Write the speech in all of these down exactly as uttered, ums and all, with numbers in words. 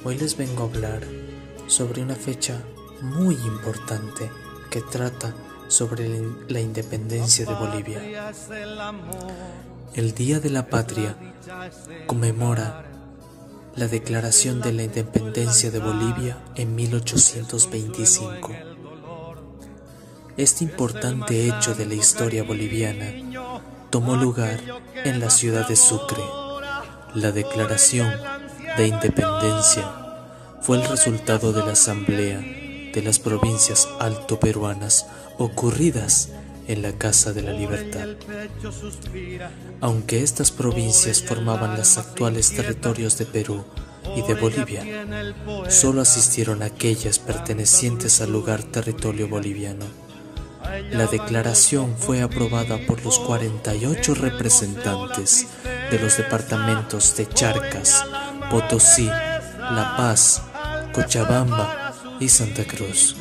Hoy les vengo a hablar sobre una fecha muy importante que trata sobre la independencia de Bolivia. El Día de la Patria conmemora la declaración de la independencia de Bolivia en mil ochocientos veinticinco. Este importante hecho de la historia boliviana tomó lugar en la ciudad de Sucre. La declaración de independencia fue el resultado de la asamblea de las provincias altoperuanas ocurridas en la Casa de la Libertad. Aunque estas provincias formaban los actuales territorios de Perú y de Bolivia, solo asistieron aquellas pertenecientes al lugar territorio boliviano. La declaración fue aprobada por los cuarenta y ocho representantes de los departamentos de Charcas, Potosí, La Paz, Cochabamba y Santa Cruz.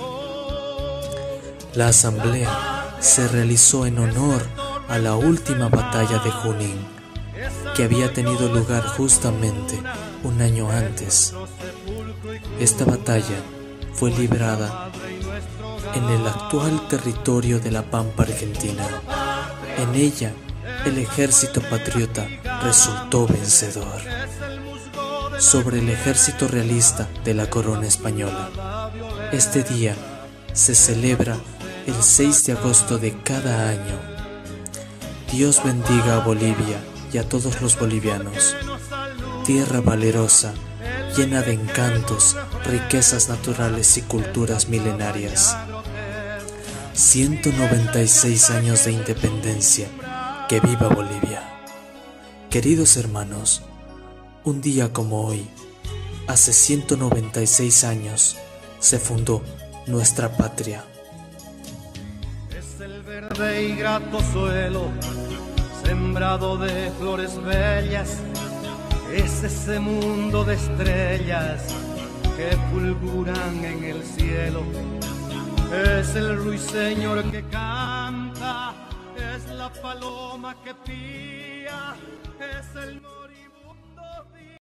La asamblea se realizó en honor a la última batalla de Junín, que había tenido lugar justamente un año antes. Esta batalla fue librada en el actual territorio de la Pampa Argentina. En ella, el ejército patriota resultó vencedor sobre el ejército realista de la corona española. Este día se celebra el seis de agosto de cada año. Dios bendiga a Bolivia y a todos los bolivianos. Tierra valerosa, llena de encantos, riquezas naturales y culturas milenarias. ciento noventa y seis años de independencia. ¡Que viva Bolivia! Queridos hermanos, un día como hoy, hace ciento noventa y seis años, se fundó nuestra patria. Es el verde y grato suelo, sembrado de flores bellas. Es ese mundo de estrellas que fulguran en el cielo. Es el ruiseñor que canta, es la paloma que pía, es el